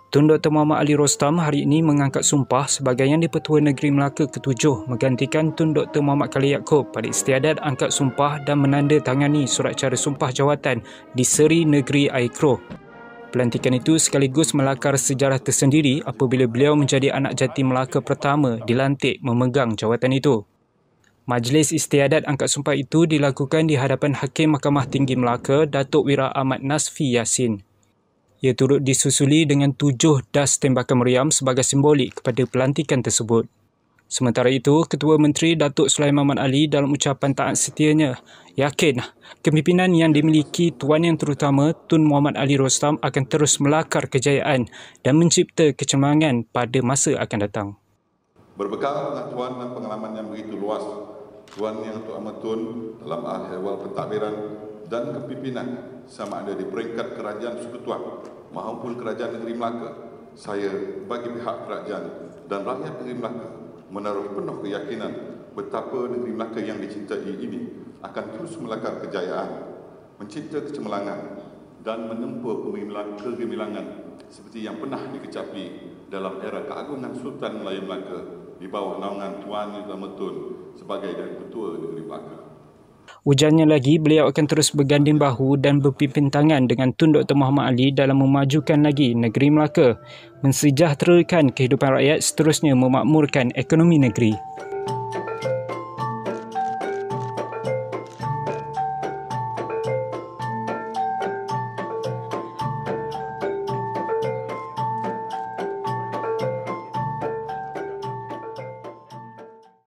Tun Dr. Muhammad Ali Rostam hari ini mengangkat sumpah sebagai Yang di-Pertua Negeri Melaka ke-7 menggantikan Tun Dr. Muhammad Khalil Yaakob pada istiadat angkat sumpah dan menandatangani surat cara sumpah jawatan di Seri Negeri Air Keroh. Pelantikan itu sekaligus melakar sejarah tersendiri apabila beliau menjadi anak jati Melaka pertama dilantik memegang jawatan itu. Majlis istiadat angkat sumpah itu dilakukan di hadapan Hakim Mahkamah Tinggi Melaka, Datuk Wira Ahmad Nasfi Yassin. Ia turut disusuli dengan 7 das tembakan meriam sebagai simbolik kepada pelantikan tersebut. Sementara itu, Ketua Menteri Datuk Sulaiman Mahmud Ali dalam ucapan taat setianya yakin kepimpinan yang dimiliki Tuan Yang Terutama Tun Muhammad Ali Rostam akan terus melakar kejayaan dan mencipta kecemerlangan pada masa akan datang. Berbekal pengetahuan dan pengalaman yang begitu luas, Tuan Yang Terutama Tun dalam ahwal pentadbiran dan kepimpinan sama ada di peringkat kerajaan Persekutuan maupun kerajaan negeri Melaka, saya bagi pihak kerajaan dan rakyat negeri Melaka menaruh penuh keyakinan betapa negeri Melaka yang dicintai ini akan terus melakar kejayaan, mencipta kecemerlangan dan menempuh kegemilangan seperti yang pernah dikecapi dalam era keagungan Sultan Melayu Melaka di bawah naungan Tuan Yang Terutama Tun sebagai Yang-di-Pertua Negeri Melaka. Ujarnya lagi, beliau akan terus berganding bahu dan berpimpin tangan dengan Tun Dr. Muhammad Ali dalam memajukan lagi negeri Melaka, mensejahterakan kehidupan rakyat, seterusnya memakmurkan ekonomi negeri.